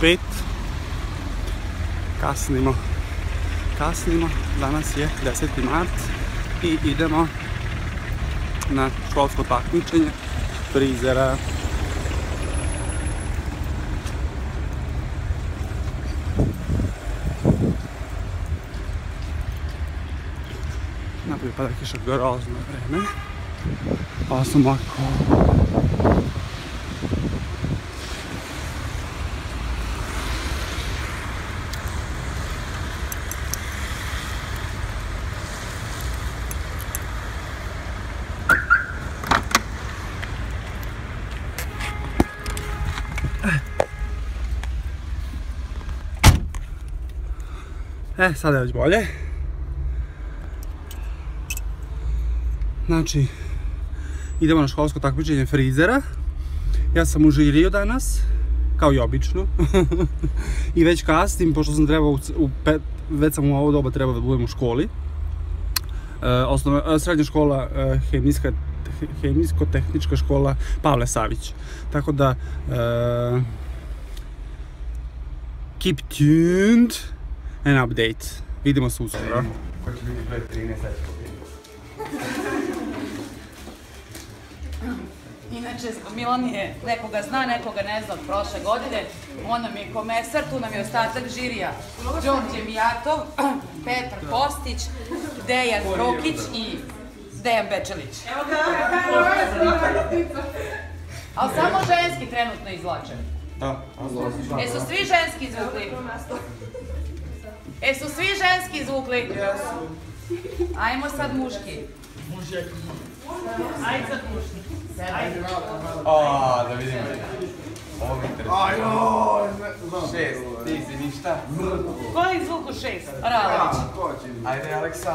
5. Kasnimo, danas je 10. mart i idemo na školsko takmičenje frizera. Napolje pada kiša, grozno vreme, pa sam ovako sada je već bolje. Znači, idemo na školsko takmičenje frizera. Ja sam u žiriju danas, kao i obično. I već kasnim, pošto sam trebao već sam u ovo doba trebao da budem u školi. Srednja škola, hemijsko-tehnička škola Pavle Savić. Tako da, keep tuned and update. Vidimo se uskoro. Ko će biti broj 13, sad ću pobjediti. Inače, Milan je nekoga zna, nekoga ne zna od prošle godine. On nam je komesar, tu nam je ostatak žirija. Đorđe Mijatov, Petar Kostić, Dejan Brokić i Dejan Bečelić. Evo ga! Ali samo ženski trenutno izvlače. Da. Su svi ženski izvukli? Su svi ženski izvukli? Ajmo sad muški. Ajde sad muški. Da vidimo. Ovo mi interesuje. 6, ti si ništa. Ko je izvuku 6? Ralić. Ajde, Aleksa.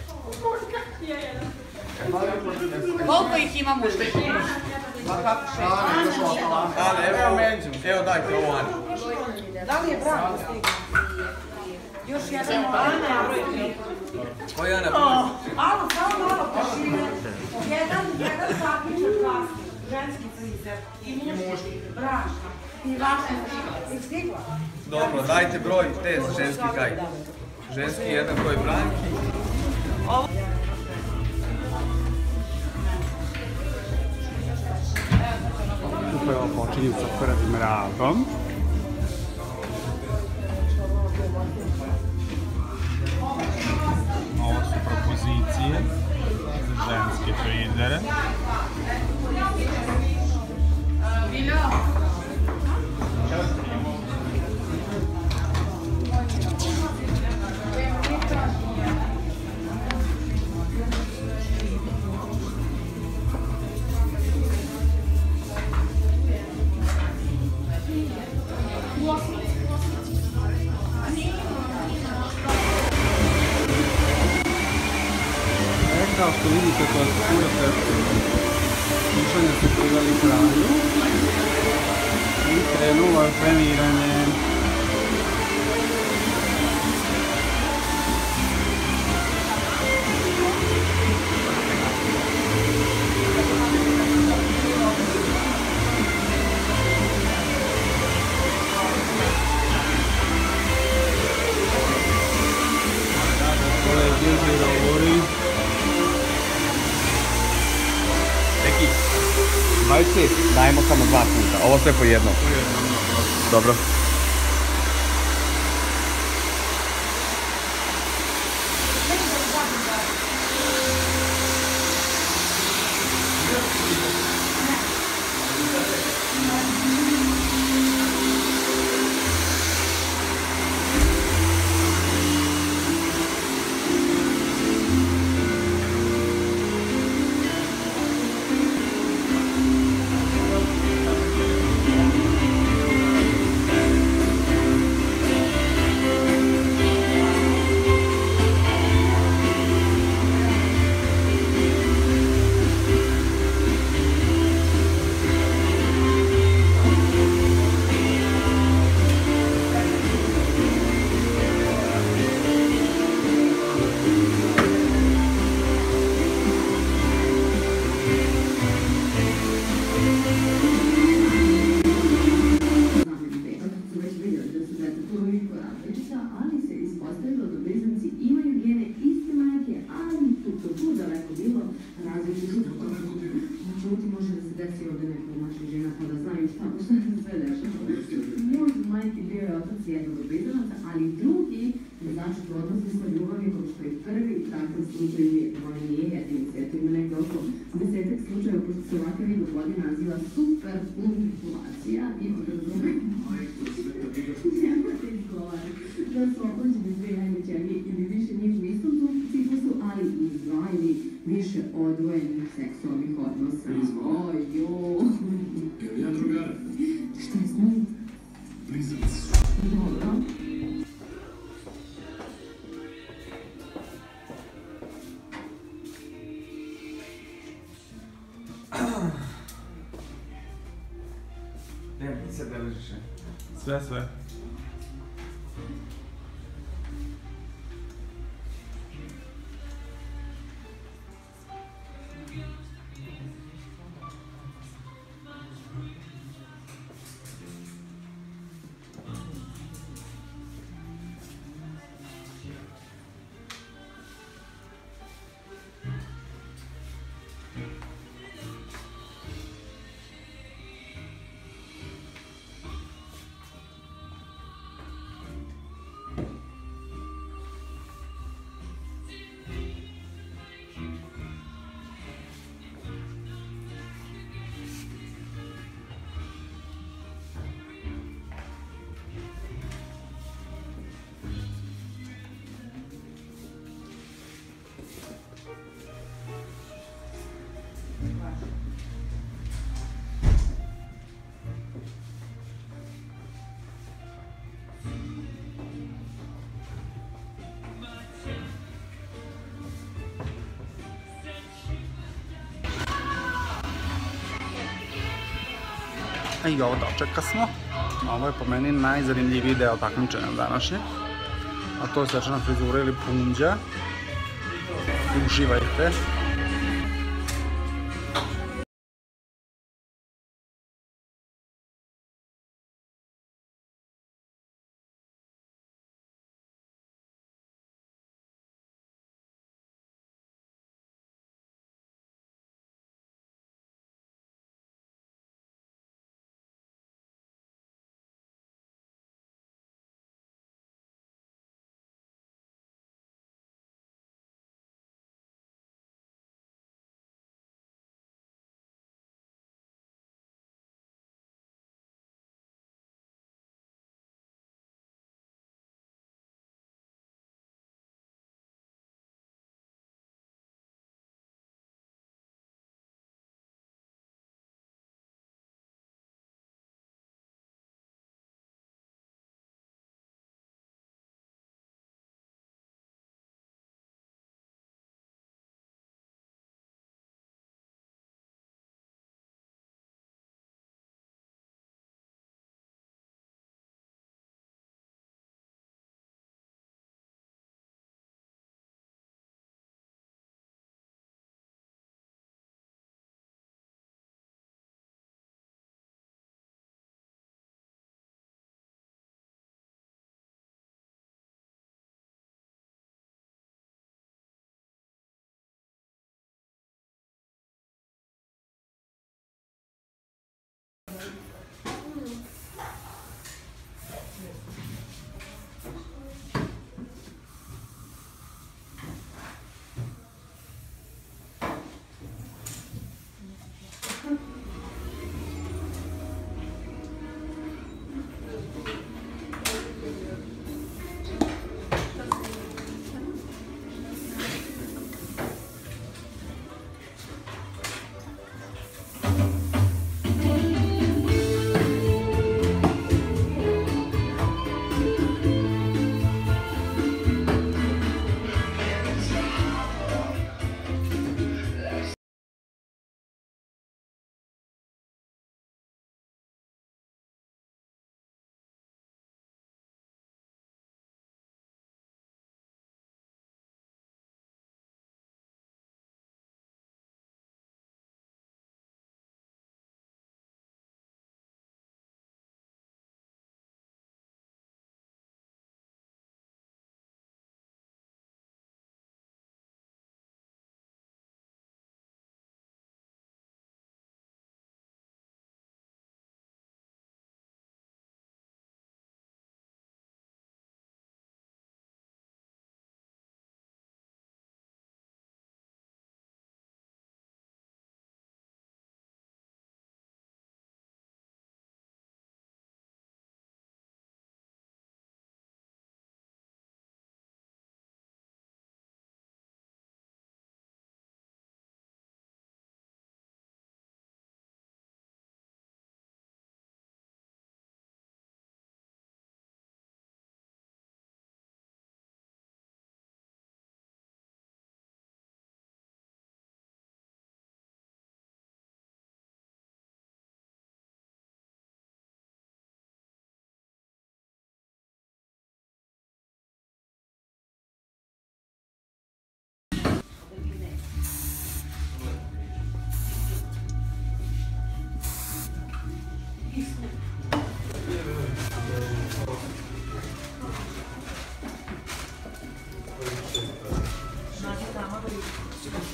Koliko ih ima muški? Ana, evo menđu. Evo dajte ovo Ana. Da li je Branko stigla? Još jedan Ana, broj 3. Koji Ana? Alo, samo malo pošine. Jedan takmičar kasni, ženski frizer i muški, brašna. I vaša je stigla. Dobro, dajte broj te za ženski kaj. Ženski jedan broj Branki. Upravo počinjem sa prvim radom. Ovo su propozicije za ženske frizere. Kao što vidite, to je slušanje se priveli kraju i krenulo je treniranje. Majci, dajemo samo 2 puta. Ovo sve po jednom. Dobro. različita, ali se ispostavilo da blizanci imaju gene iste majke, ali tu daleko bilo različitih Čuti može da se desi ovde neko mlačih žena pa da znaju šta se sve dešava. Muž majke bio je otac jednog od blizanaca, ali drugi je začet u odnosu sa ljubavi kao što je prvi takav slučaj nije jedini svijet. Ima negde oko 10 slučajeva, pošto se ovakav vid vodi naziva superflunkulacija i podrazumeva nemojte izgovarati da su oplođene dve jajne ćelije ili više njih u istom ciklusu, ali i dva ili više odvojenih seksualnih odnosa. Ojo! Evo ja drugara. Šta je s njim? Blizanac. Dobro. Nema, ti se beležiš, Sve. I ovo dočeka smo. Ovo je po meni najzanimljiviji deo takmičenja današnje. A to je svečana frizura ili punđa. Uživajte.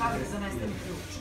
Čavir zaneste mi ključ.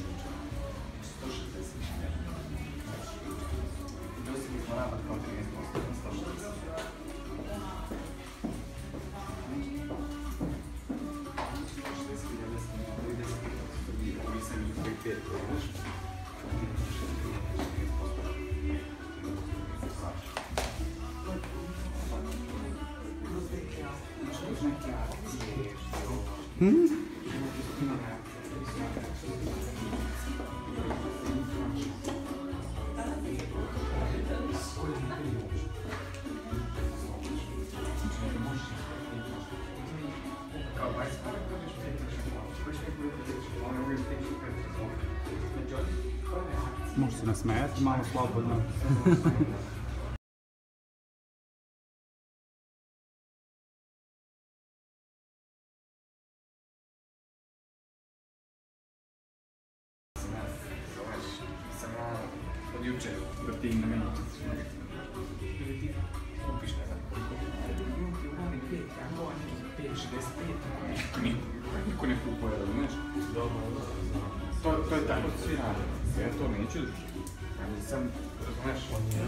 Može se nasmejati malo slobodno. Samo od juče vrtim na meni. Kupiš nekako. Niko ne kupuje, razumiješ? To je tako, svi rade. Ja to neću. Ja nisam, razumiješ?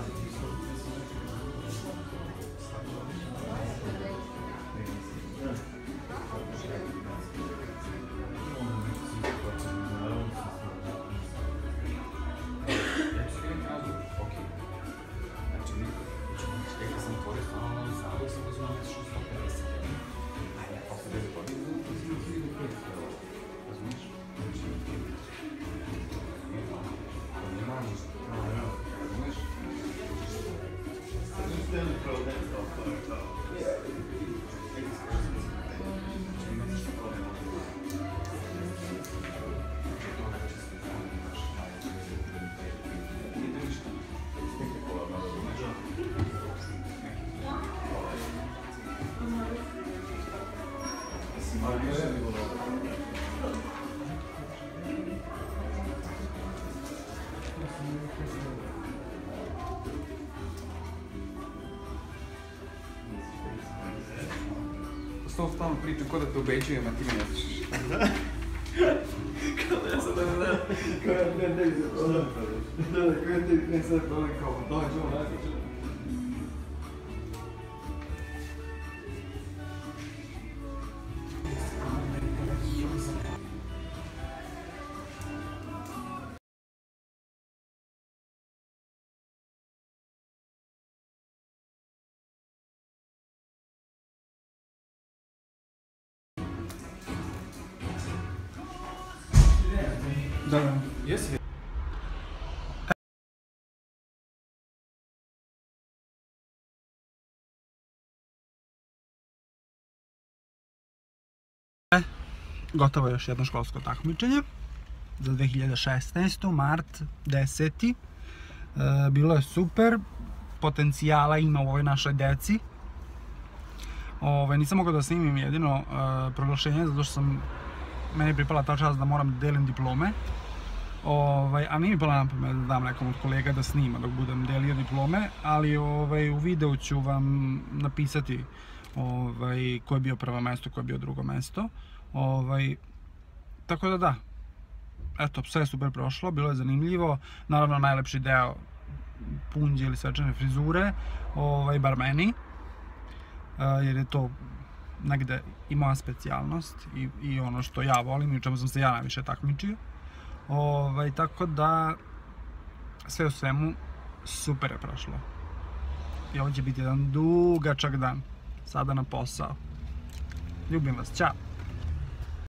To stalno pričam, ko da te obećujem, a ti me ne slušaš. Kao da ja sad ne kao ja ne se problem. Kao ja ne sad problem, kao dođe ovo natječaj. Da, da. Jesi? Gotovo je još jedno školsko takmičenje za 2016. mart 10. Bilo je super, potencijala ima u ovoj našoj deci. Nisam mogao da snimim jedino proglašenje zato što meni je pripala ta čast da moram da delim diplome. A nije mi pala na pamet da dam nekom od kolega da snima dok budem delio diplome, ali u videu ću vam napisati ko je bio prvo mesto, ko je bio drugo mesto. Tako da da, eto, sve je super prošlo, bilo je zanimljivo. Naravno, najlepši deo punđe ili svečane frizure, bar meni, jer je to negde i moja specijalnost i ono što ja volim i u čemu sam se ja najviše takmičio. Tako da, sve u svemu, super je prošlo. I ovo će biti jedan dugačak dan, sada na posao. Ljubim vas, ćao!